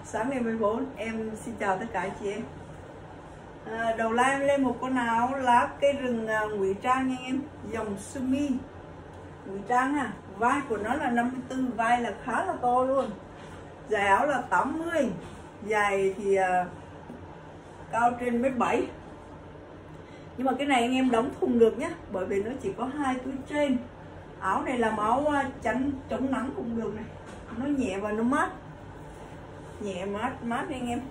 Sáng ngày 14 em xin chào tất cả anh chị em. Đầu live em lên một con áo lá cây rừng ngụy trang nha em, dòng sơ mi ngụy trang ha. Vai của nó là 54, vai là khá là to luôn. Dài áo là 80, dài thì cao trên 1m7. Nhưng mà cái này anh em đóng thùng được nhé, bởi vì nó chỉ có 2 túi trên. Áo này làm áo chắn chống nắng cũng được này, nó nhẹ và nó mát, nhẹ mát anh em.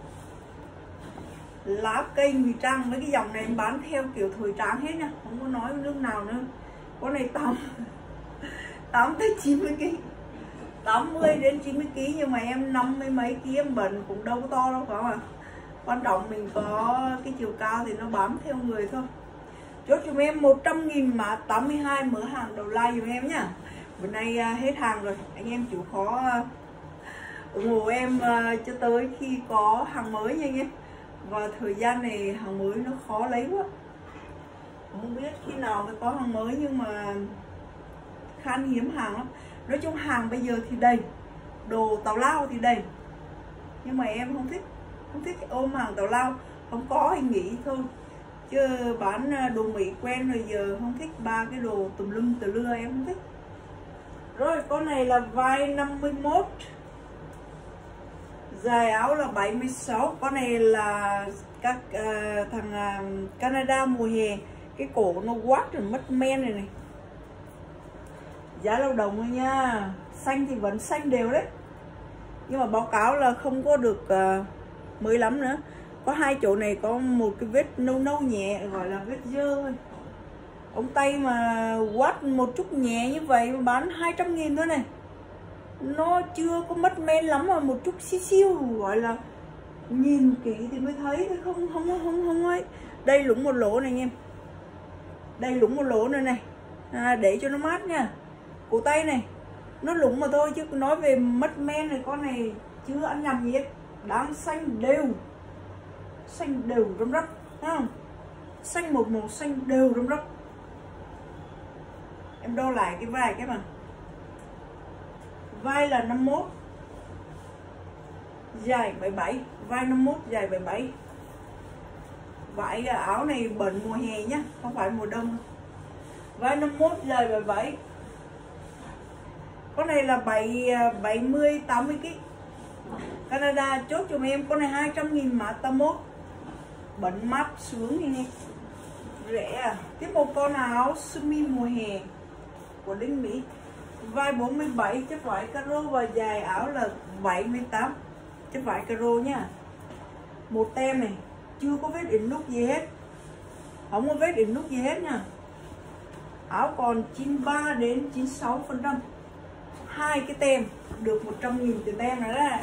Lá cây ngụy trang. Với cái dòng này em bán theo kiểu thời trang hết nha, không có nói nước nào nữa. Con này 8 tới 90 kg, 80 đến 90 kg, nhưng mà em 50 mấy kg em bận cũng đâu có to đâu phải không ạ. Quan trọng mình có cái chiều cao thì nó bám theo người thôi. Chốt cho em 100.000 mã 82, mở hàng đầu like giùm em nhá. Bữa nay hết hàng rồi, anh em chịu khó ủng hộ em cho tới khi có hàng mới nha anh em. Và thời gian này hàng mới nó khó lấy quá, không biết khi nào mới có hàng mới, nhưng mà khan hiếm hàng lắm. Nói chung hàng bây giờ thì đầy, đồ tào lao thì đầy, nhưng mà em không thích ôm hàng tào lao, không có thì nghỉ thôi, chứ bán đồ Mỹ quen rồi, giờ không thích ba cái đồ tùm lum tùm lưa, em không thích. Rồi con này là vai 51, dài áo là 76. Con này là các thằng Canada mùa hè, cái cổ nó quát rồi mất men này này. Giá lao động thôi nha. Xanh thì vẫn xanh đều đấy, nhưng mà báo cáo là không có được mới lắm nữa. Có hai chỗ này có một cái vết nâu nâu nhẹ, gọi là vết dơ thôi. Ống tay mà quát một chút nhẹ như vậy mà bán 200.000 thôi này. Nó chưa có mất men lắm, mà một chút xíu xíu, gọi là nhìn kỹ thì mới thấy, không ấy. Đây lủng một lỗ này anh em, đây lủng một lỗ này này, để cho nó mát nha. Cổ tay này nó lủng mà thôi, chứ nói về mất men này, con này chưa ăn nhầm gì hết. Đang xanh đều râm rắp, thấy không? Xanh một màu xanh đều râm rắp. Em đo lại cái vai cái mà, vai là 51, dài 77, vai 51 dài 77. Vải áo này bận mùa hè nhá, không phải mùa đông. Vai 51 dài 77. Con này là 70 80 kg. Canada chốt cho em. Con này 200.000 mã 81, bận mát sướng đi nè, rẻ à. Tiếp một con áo sơ mi mùa hè của Đinh Mỹ, vai 47, chất vải caro và dài áo là 78, chất vải caro nha. Một tem này, chưa có vết in nút gì hết, không có vết in nút gì hết nha. Áo còn 93 đến 96%. Hai cái tem được 100.000 tiền tem rồi đấy.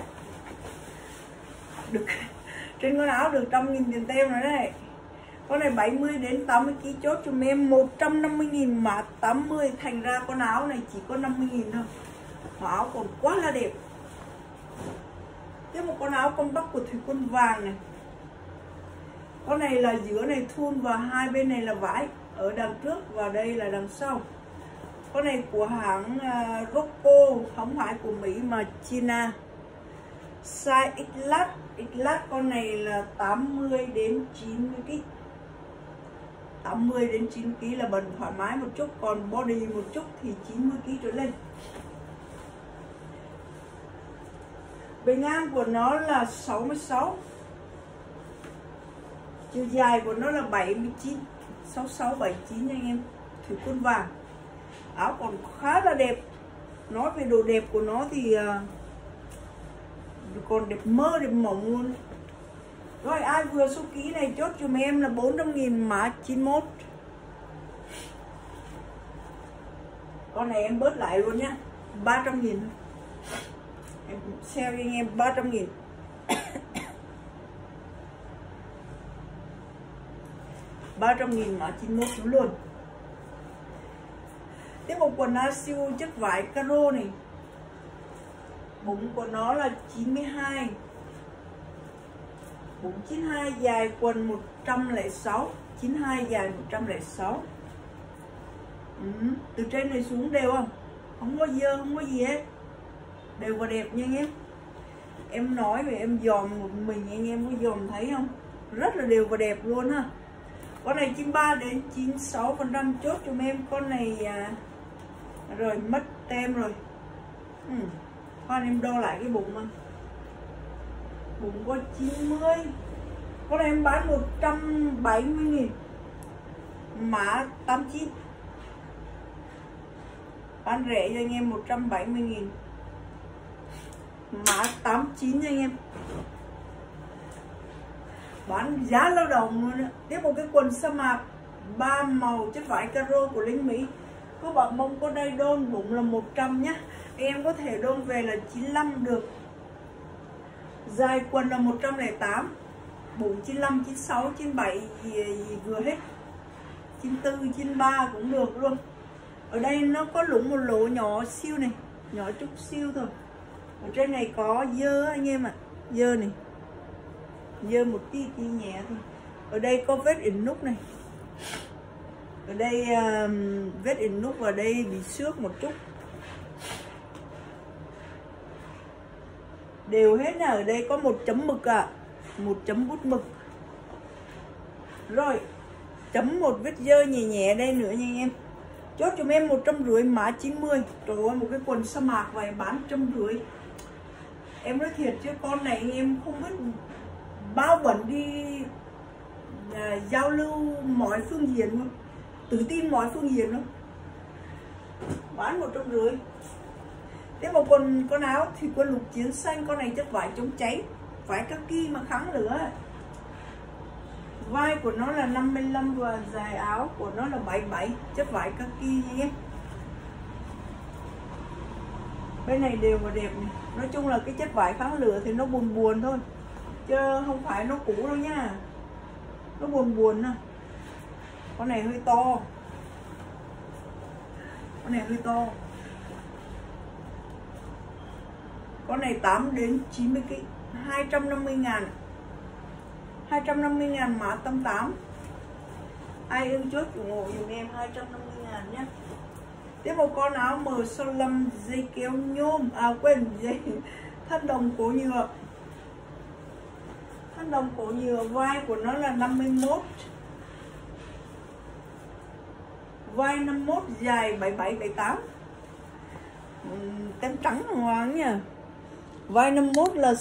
Được trên con áo được 100.000 tiền tem rồi đấy. Con này 70 đến 80 kg, chốt cho em 150.000 mã 80. Thành ra con áo này chỉ có 50.000 thôi, mà áo còn quá là đẹp. Tiếp một con áo compact của Thủy Quân vàng này. Con này là giữa này thun và hai bên này là vải, ở đằng trước và đây là đằng sau. Con này của hãng Rocco, không phải của Mỹ mà China. Size XL, con này là 80 đến 90 kg. 80 đến 90 kg là bần thoải mái một chút, còn body một chút thì 90 kg trở lên. Bề ngang của nó là 66, chiều dài của nó là 79, 66 79 anh em. Thủy Quân vàng. Áo còn khá là đẹp. Nói về độ đẹp của nó thì còn đẹp mơ, đẹp mỏng luôn. Rồi ai vừa số ký này chốt cho em là 400.000 mã 91. Con này em bớt lại luôn nhá, 300.000. Em sale cho anh em 300.000. 300.000 mã 91 luôn. Tiếp một quần áo siêu chất vải caro này. Bụng của nó là 92, bụng 92, dài quần 106, 92 dài 106. Từ trên này xuống đều không có dơ, không có gì hết, đều và đẹp nha anh em. Em nói về em dòm một mình, anh em có dòm thấy không? Rất là đều và đẹp luôn ha. Con này 93 đến 96% chốt cho em. Con này rồi mất tem rồi. Khoan em đo lại cái bụng mà. Bụng có 90. Con này em bán 170.000, mã 89. Bán rẻ cho anh em 170.000, mã 89 nha anh em. Bán giá lao động luôn. Tiếp một cái quần sa mạc 3 màu chất vải caro của Linh Mỹ. Có bạn mông có đây đôn, bụng là 100 nhá. Em có thể đôn về là 95 được. Dài quần là 108, bụng 95, 96, 97 gì vừa hết. 94, 93 cũng được luôn. Ở đây nó có lủng một lỗ nhỏ siêu này, nhỏ chút siêu thôi. Ở trên này có dơ anh em ạ, dơ này, dơ một tí nhẹ thôi. Ở đây có vết ỉn nút này, ở đây vết ỉn nút, vào đây bị xước một chút, đều hết nha. Ở đây có một chấm mực một chấm bút mực, rồi chấm một vết dơ nhẹ nhẹ đây nữa nha anh em. Chốt cho em 150, mã 90. Trời ơi, một cái quần sa mạc vậy bán 150. Em nói thiệt chứ con này anh em không biết bao bẩn đi giao lưu mọi phương diện luôn, tự tin mọi phương diện luôn. Bán 150. Tiếp một con áo thì quân lục chiến xanh. Con này chất vải chống cháy, vải kaki mà kháng lửa. Vai của nó là 55 và dài áo của nó là 77, chất vải kaki nha em. Bên này đều và đẹp này. Nói chung là cái chất vải kháng lửa thì nó buồn buồn thôi, chứ không phải nó cũ đâu nha. Nó buồn buồn nè. Con này hơi to, con này hơi to. Con này 8 đến 90 kg, 250.000. 250.000 mã 88. Ai ưng chốt ủng hộ dùm em 250.000 nhé. Tiếp một con áo M65 dây kéo nhôm, quên, dây thân đồng cổ nhựa. Thân đồng cổ nhựa, vai của nó là 51, vai 51, dài 77, 78. Tem trắng hoàng nha. Vai 51 là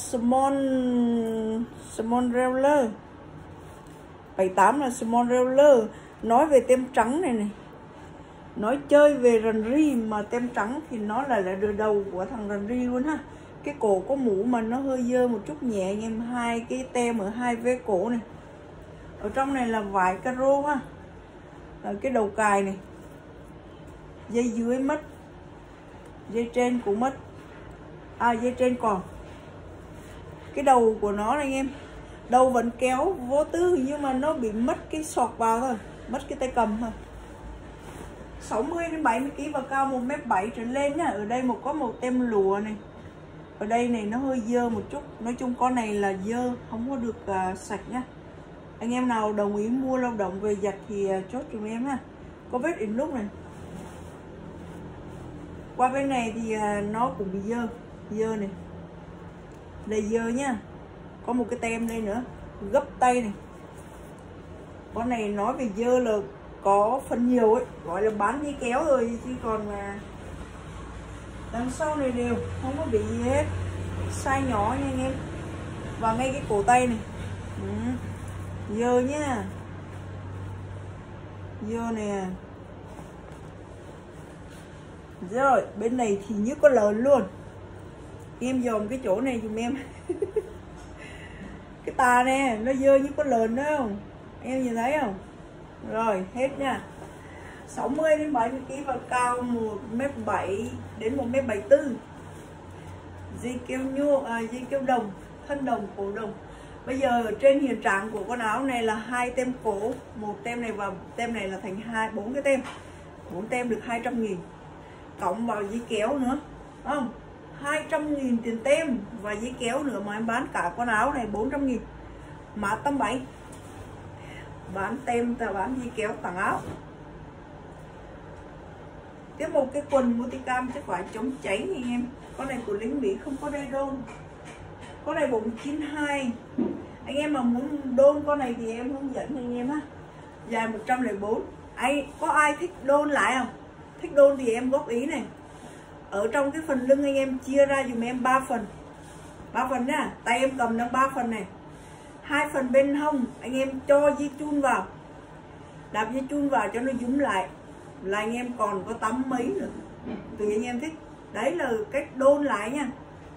small roller, 78 là small roller. Nói về tem trắng này này, nói chơi về rần ri mà tem trắng thì nó là đứa đầu của thằng rần ri luôn ha. Cái cổ có mũ mà nó hơi dơ một chút nhẹ anh em. Hai cái tem ở hai vế cổ này. Ở trong này là vải caro ha. Ở cái đầu cài này, dây dưới mất, dây trên cũng mất, dây trên còn. Cái đầu của nó này anh em, đầu vẫn kéo vô tư nhưng mà nó bị mất cái sọt vào thôi, mất cái tay cầm thôi. 60 đến 70 kg và cao 1m7 trở lên nhá. Ở đây có một tem lụa này. Ở đây này nó hơi dơ một chút. Nói chung con này là dơ, không có được sạch nhá. Anh em nào đồng ý mua lao động về giặt thì chốt cho em ha. Có vết ỉn nút này. Qua bên này thì nó cũng bị dơ, dơ này. Đây dơ nhá. Có một cái tem đây nữa, gấp tay này. Con này nói về dơ là có phần nhiều ấy, gọi là bán dây kéo rồi, chứ còn mà đằng sau này đều không có bị gì hết. Size nhỏ nha anh em. Và ngay cái cổ tay này dơ nhá, dơ nè. Rồi bên này thì như có lợn luôn. Em dòm cái chỗ này dùm em. Cái tà nè, nó dơ như con lợn đó không? Em nhìn thấy không? Rồi, hết nha. 60 đến 70 kg và cao 1m7 đến 1m74. Dây keo nhô, dây keo đồng, thân đồng, cổ đồng. Bây giờ trên hiện trạng của con áo này là 2 tem cổ, một tem này và tem này là thành 4 cái tem. 4 tem được 200.000. Cộng vào dây kéo nữa, không? 200.000 tiền tem và dây kéo nữa mà em bán cả con áo này 400.000. Mã 87. Bán tem ta bán dây kéo tặng áo. Tiếp một cái quần multicam chất vải chống cháy anh em. Con này của Linh Mỹ không có đai đôn. Con này 492. Anh em mà muốn đôn con này thì em hướng dẫn anh em á. Dài 104. Có ai thích đôn lại không? Thích đôn thì em góp ý này. Ở trong cái phần lưng anh em chia ra dùm em 3 phần. 3 phần nha. Tay em cầm đang 3 phần này. 2 phần bên hông anh em cho dây chun vào. Đạp dây chun vào cho nó dúm lại. Là anh em còn có tắm mấy nữa. Tùy anh em thích. Đấy là cách đôn lại nha.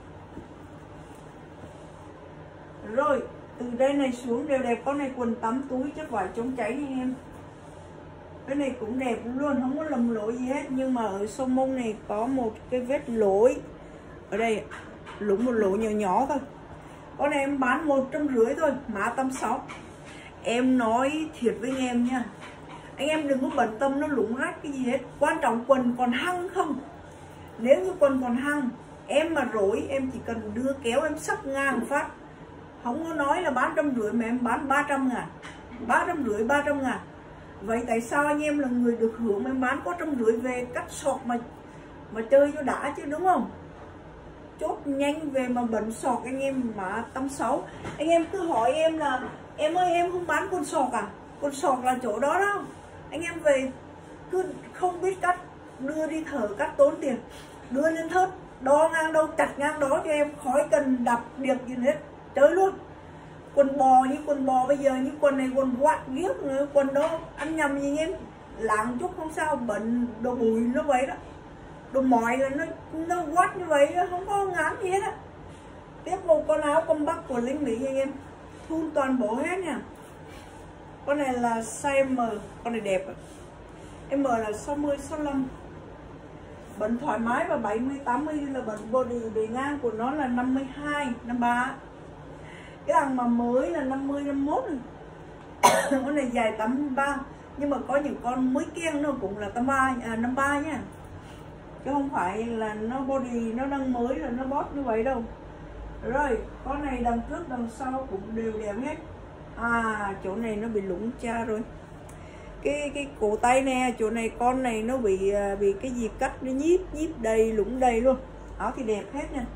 Rồi từ đây này xuống đều đẹp. Con này quần tắm túi chắc vải chống cháy nha anh em. Cái này cũng đẹp luôn, không có lầm lỗi gì hết. Nhưng mà ở sông mông này có một cái vết lỗi. Ở đây lũng một lỗ nhỏ nhỏ thôi. Con này em bán 150 thôi, mã 86. Em nói thiệt với anh em nha, anh em đừng có bận tâm nó lũng rách cái gì hết. Quan trọng quần còn hăng không. Nếu như quần còn hăng, em mà rối em chỉ cần đưa kéo em sắp ngang phát. Không có nói là bán 150 mà em bán 300 ngàn, 350, 300 ngàn. Vậy tại sao anh em là người được hưởng em bán có 150 về cắt sọt mà chơi cho đã chứ, đúng không? Chốt nhanh về mà bẩn sọt anh em mà 86. Anh em cứ hỏi em là em ơi em không bán quần sọt à? Quần sọt là chỗ đó đó. Anh em về cứ không biết cắt, đưa đi thợ cắt tốn tiền, đưa lên thớt đo ngang đâu chặt ngang đó cho em, khỏi cần đập điệp gì hết, chơi luôn. Quần bò như quần bò bây giờ, như quần này quần quạt ghiếc nữa, quần đó ăn nhầm gì em lạng chút không sao, bệnh đồ bụi nó vậy đó, đồ mỏi là nó quát như vậy đó, không có ngán gì hết á. Tiếp một con áo combat của lính Mỹ anh em, thun toàn bộ hết nha. Con này là size M, con này đẹp. M là 60, 65. Bận thoải mái và 70, 80 là bận body, bề ngang của nó là 52, 53. Cái thằng mà mới là 50, 51 này. Con này dài 83. Nhưng mà có những con mới kiêng nó cũng là 53 nha. Chứ không phải là nó body nó đang mới là nó bót như vậy đâu. Rồi, con này đằng trước đằng sau cũng đều đẹp hết. À, chỗ này nó bị lủng cha rồi. Cái cổ tay nè, chỗ này con này nó bị cái gì cắt nó nhíp đầy, lủng đầy luôn. Áo thì đẹp hết nha.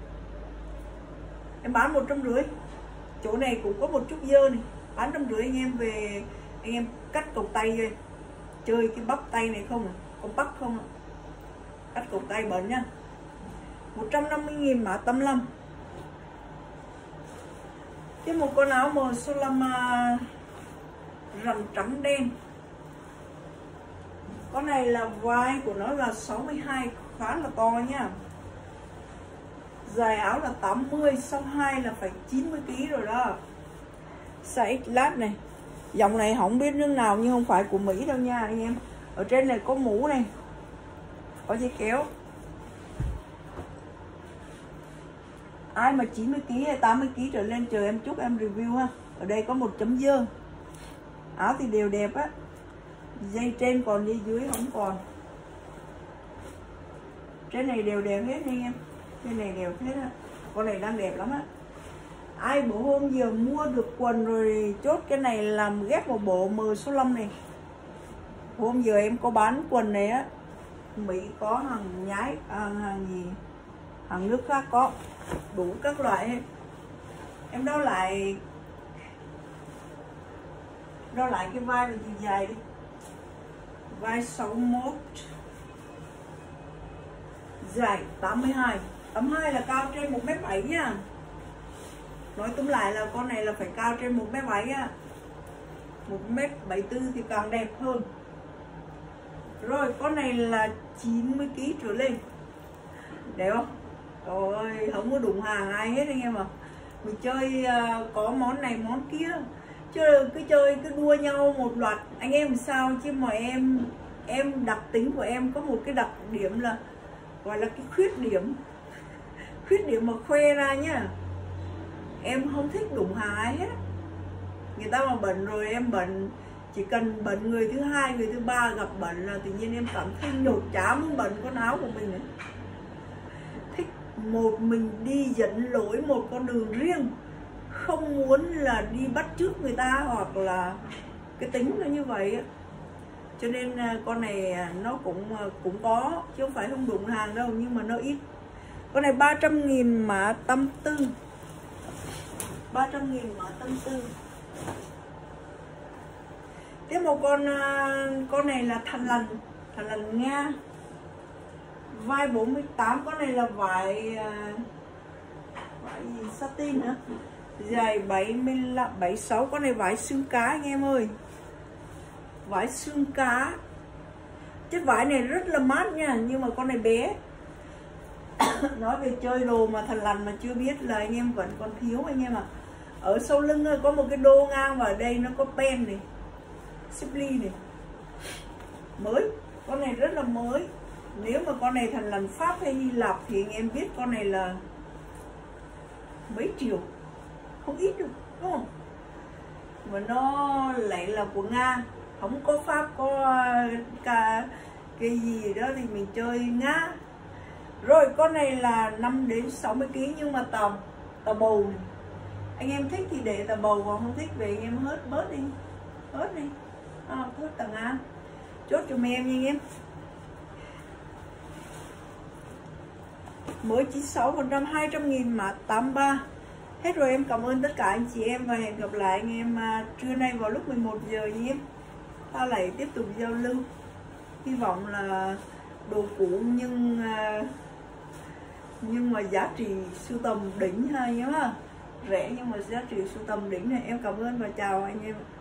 Em bán 150. Chỗ này cũng có một chút dơ này, bán 150 anh em về anh em cắt cổ tay rồi. Chơi cái bắp tay này không à, có bắp không à. Cắt cổ tay bẩn nha. 150.000 mã 85. Cái một con áo màu Solama rằn trắng đen. Con này là vai của nó là 62, khá là to nha. Dài áo là 80, 62 là phải 90 kg rồi đó. Size XL này. Dòng này không biết nước nào nhưng không phải của Mỹ đâu nha anh em. Ở trên này có mũ này, có dây kéo. Ai mà 90 kg hay 80 kg trở lên chờ em chút em review ha. Ở đây có một chấm dơ. Áo thì đều đẹp á. Dây trên còn, dây dưới không còn. Trên này đều đẹp hết anh em. Trên này đều hết á. Con này đang đẹp lắm á. Ai bộ hôm giờ mua được quần rồi chốt cái này làm ghép một bộ M số 5 này. Hôm giờ em có bán quần này á. Mỹ có hàng nhái, hàng gì, hàng nước khác có đủ các loại hết. Em đo lại cái vai là gì dài đi. Vai 61, dài 82. 82 là cao trên 1m7 nha. Nói túm lại là con này là phải cao trên 1m7 á. 1m74 thì càng đẹp hơn. Rồi con này là 90 kg trở lên. Đẹp không? Trời ơi, không có đụng hàng ai hết anh em à. Mình chơi có món này món kia, chứ cứ chơi cứ đua nhau một loạt anh em sao chứ mà em đặc tính của em có một cái đặc điểm là gọi là cái khuyết điểm mà khoe ra nhá. Em không thích đụng hàng ai hết. Người ta mà bận rồi em bận, chỉ cần bận người thứ hai, người thứ ba gặp bận là tự nhiên em cảm thấy nhột chá muốn bận con áo của mình ấy. Thích một mình đi dẫn lối một con đường riêng, không muốn là đi bắt chước người ta, hoặc là cái tính nó như vậy á. Cho nên con này nó cũng có chứ không phải không đụng hàng đâu, nhưng mà nó ít. Con này 300.000 mã 84. 300.000 mã tâm tư. Tiếp một con này là thằn lằn Nga, vai 48. Con này là vải gì satin nữa, dài 76. Con này vải xương cá anh em ơi, vải xương cá. Chất vải này rất là mát nha, nhưng mà con này bé. Nói về chơi đồ mà thằn lằn mà chưa biết là anh em vẫn còn thiếu anh em ạ. Ở sau lưng có một cái đô ngang và ở đây nó có pen này, Simply này, mới. Con này rất là mới. Nếu mà con này thằn lằn Pháp hay Hy Lạp thì anh em biết con này là mấy triệu, không ít được, đúng không? Mà nó lại là của Nga, không có Pháp, có cái gì đó thì mình chơi Nga. Rồi con này là 5 đến 60 kg, nhưng mà tàu bầu này. Anh em thích thì để tàu bầu, còn không thích về anh em bớt đi, hớt tầng An. Chốt cho em nha anh em. Mới 96%, 200.000 mã 83. Hết rồi, em cảm ơn tất cả anh chị em và hẹn gặp lại anh em trưa nay vào lúc 11 giờ nha em. Ta lại tiếp tục giao lưu. Hy vọng là đồ cũ nhưng mà giá trị sưu tầm đỉnh ha anh em ha. Rẻ nhưng mà giá trị sưu tầm đỉnh này. Em cảm ơn và chào anh em.